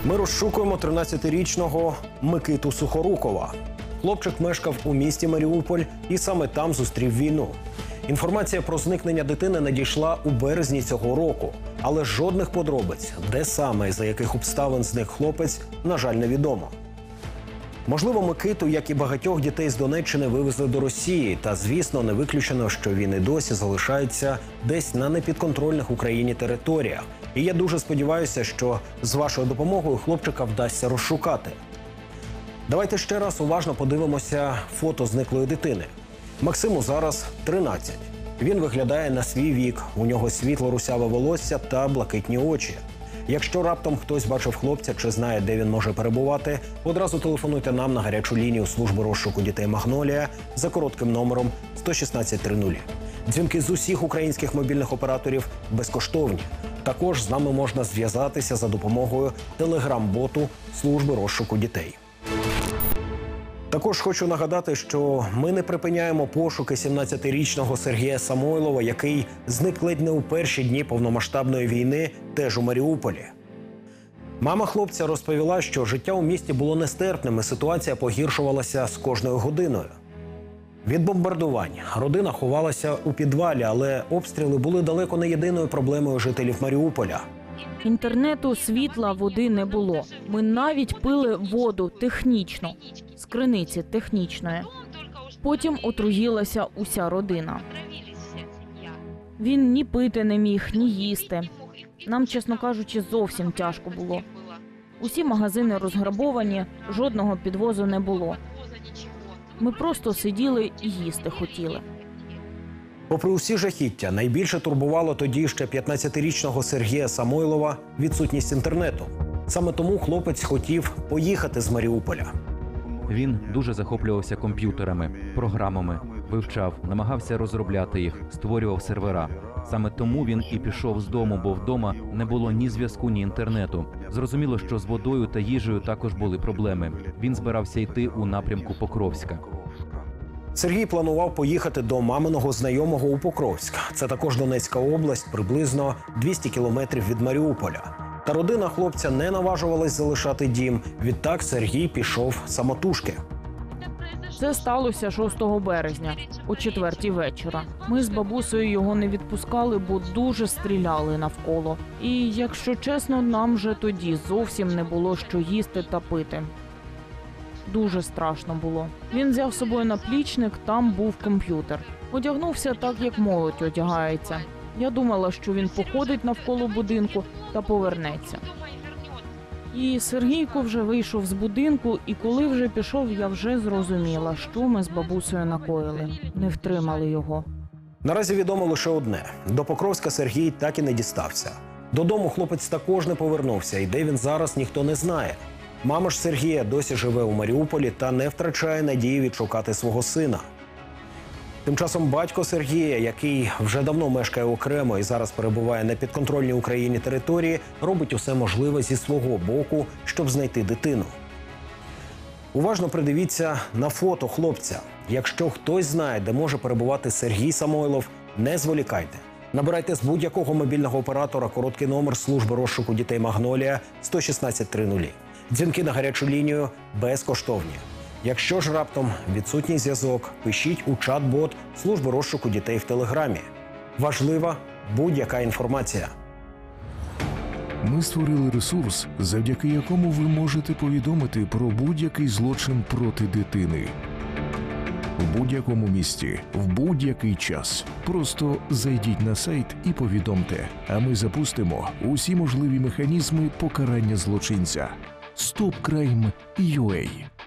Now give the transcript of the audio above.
Ми розшукуємо 13-річного Микиту Сухорукова. Хлопчик мешкав у місті Маріуполь і саме там зустрів війну. Інформація про зникнення дитини надійшла у березні цього року. Але жодних подробиць, де саме і за яких обставин зник хлопець, на жаль, невідомо. Можливо, Микиту, як і багатьох дітей з Донеччини, вивезли до Росії. Та, звісно, не виключено, що він і досі залишається десь на непідконтрольних Україні територіях. І я дуже сподіваюся, що з вашою допомогою хлопчика вдасться розшукати. Давайте ще раз уважно подивимося фото зниклої дитини. Максиму зараз 13. Він виглядає на свій вік. У нього світло-русяве волосся та блакитні очі. Якщо раптом хтось бачив хлопця чи знає, де він може перебувати, одразу телефонуйте нам на гарячу лінію служби розшуку дітей «Магнолія» за коротким номером 11630. Дзвінки з усіх українських мобільних операторів безкоштовні. Також з нами можна зв'язатися за допомогою телеграм-боту служби розшуку дітей. Також хочу нагадати, що ми не припиняємо пошуки 17-річного Сергія Самойлова, який зник ледь не у перші дні повномасштабної війни теж у Маріуполі. Мама хлопця розповіла, що життя у місті було нестерпним і ситуація погіршувалася з кожною годиною. Від бомбардувань родина ховалася у підвалі, але обстріли були далеко не єдиною проблемою жителів Маріуполя. Інтернету, світла, води не було. Ми навіть пили воду технічно, з криниці технічної. Потім отруїлася уся родина. Він ні пити не міг, ні їсти. Нам, чесно кажучи, зовсім тяжко було. Усі магазини розграбовані, жодного підвозу не було. Ми просто сиділи і їсти хотіли. Попри усі жахіття, найбільше турбувало тоді ще 15-річного Сергія Самойлова відсутність інтернету. Саме тому хлопець хотів поїхати з Маріуполя. Він дуже захоплювався комп'ютерами, програмами, вивчав, намагався розробляти їх, створював сервера. Саме тому він і пішов з дому, бо вдома не було ні зв'язку, ні інтернету. Зрозуміло, що з водою та їжею також були проблеми. Він збирався йти у напрямку Покровська. Сергій планував поїхати до маминого знайомого у Покровськ. Це також Донецька область, приблизно 200 кілометрів від Маріуполя. Та родина хлопця не наважувалась залишати дім. Відтак Сергій пішов самотужки. Це сталося 6 березня, о 4-й вечора. Ми з бабусею його не відпускали, бо дуже стріляли навколо. І, якщо чесно, нам вже тоді зовсім не було що їсти та пити. Дуже страшно було. Він взяв з собою наплічник, там був комп'ютер. Одягнувся так, як молодь одягається. Я думала, що він походить навколо будинку та повернеться. І Сергійко вже вийшов з будинку, і коли вже пішов, я вже зрозуміла, що ми з бабусею накоїли. Не втримали його. Наразі відомо лише одне. До Покровська Сергій так і не дістався. Додому хлопець також не повернувся, і де він зараз, ніхто не знає. Мама ж Сергія досі живе у Маріуполі та не втрачає надії відшукати свого сина. Тим часом батько Сергія, який вже давно мешкає окремо і зараз перебуває на підконтрольній Україні території, робить усе можливе зі свого боку, щоб знайти дитину. Уважно придивіться на фото хлопця. Якщо хтось знає, де може перебувати Сергій Самойлов, не зволікайте. Набирайте з будь-якого мобільного оператора короткий номер служби розшуку дітей «Магнолія» 11630. Дзвінки на гарячу лінію безкоштовні. Якщо ж раптом відсутній зв'язок, пишіть у чат-бот служби розшуку дітей в Телеграмі. Важлива будь-яка інформація. Ми створили ресурс, завдяки якому ви можете повідомити про будь-який злочин проти дитини. В будь-якому місті, в будь-який час. Просто зайдіть на сайт і повідомте, а ми запустимо усі можливі механізми покарання злочинця. StopCrime.ua